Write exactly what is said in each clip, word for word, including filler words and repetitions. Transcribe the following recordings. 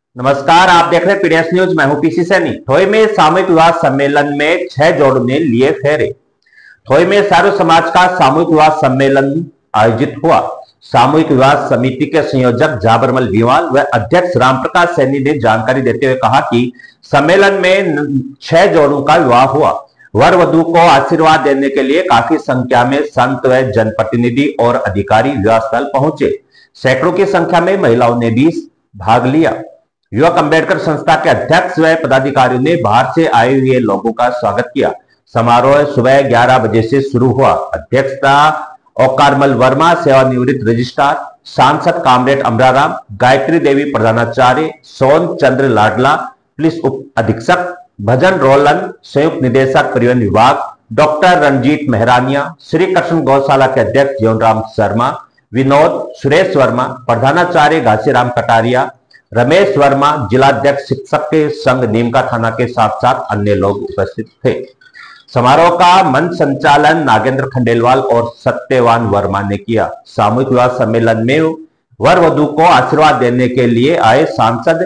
नमस्कार, आप देख रहे हैं पीडीएस न्यूज। मैं हूं पीसी सैनी। थोई में सामूहिक विवाह सम्मेलन में छह जोड़ों ने लिए फेरे। थोई में सारू समाज का सामूहिक विवाह सम्मेलन आयोजित हुआ। सामूहिक विवाह समिति के संयोजक जाबरमल भीवाल व अध्यक्ष रामप्रकाश सैनी ने जानकारी देते हुए कहा कि सम्मेलन में छह जोड़ों का विवाह हुआ। वर वधु को आशीर्वाद देने के लिए काफी संख्या में संत व जनप्रतिनिधि और अधिकारी विवाह स्थल पहुंचे। सैकड़ों की संख्या में महिलाओं ने भी भाग लिया। युवक अंबेडकर संस्था के अध्यक्ष व पदाधिकारियों ने बाहर से आए हुए लोगों का स्वागत किया। समारोह सुबह ग्यारह बजे से शुरू हुआ। अध्यक्षता ओकारमल वर्मा, सेवानिवृत्त रजिस्ट्रार, सांसद कामरेड अमराराम, गायत्री देवी प्रधानाचार्य, सोन चंद्र लाडला, पुलिस उप अधीक्षक भजन रोलन, संयुक्त निदेशक परिवहन विभाग डॉक्टर रंजीत मेहरानिया, श्री कृष्ण गौशाला के अध्यक्ष जीवनराम शर्मा, विनोद सुरेश वर्मा, प्रधानाचार्य घासीराम कटारिया, रमेश वर्मा, जिलाध्यक्ष शिक्षक के संघ नीमका थाना के साथ साथ अन्य लोग उपस्थित थे। समारोह का मंच संचालन नागेंद्र खंडेलवाल और सत्यवान वर्मा ने किया। सामूहिक विवाह सम्मेलन में वर वधु को आशीर्वाद देने के लिए आए सांसद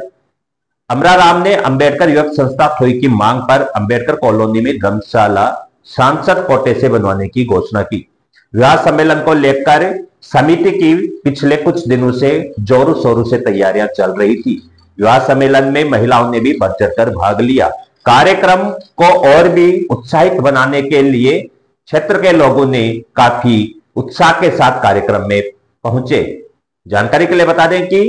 अमराराम ने अंबेडकर युवक संस्था थोई की मांग पर अंबेडकर कॉलोनी में धर्मशाला सांसद कोटे से बनवाने की घोषणा की। विवाह सम्मेलन को लेकर समिति की पिछले कुछ दिनों से जोरों शोरों से तैयारियां चल रही थी। विवाह सम्मेलन में महिलाओं ने भी बढ़ चढ़कर भाग लिया। कार्यक्रम को और भी उत्साहित बनाने के लिए क्षेत्र के लोगों ने काफी उत्साह के साथ कार्यक्रम में पहुंचे। जानकारी के लिए बता दें कि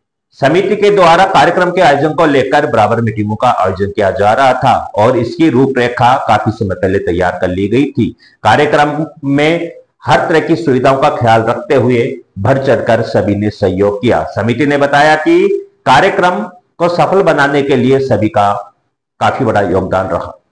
समिति के द्वारा कार्यक्रम के आयोजन को लेकर बराबर मीटिंगों का आयोजन किया जा रहा था और इसकी रूपरेखा काफी समय पहले तैयार कर ली गई थी। कार्यक्रम में हर तरह की सुविधाओं का ख्याल रखते हुए बढ़ चढ़कर सभी ने सहयोग किया। समिति ने बताया कि कार्यक्रम को सफल बनाने के लिए सभी का काफी बड़ा योगदान रहा।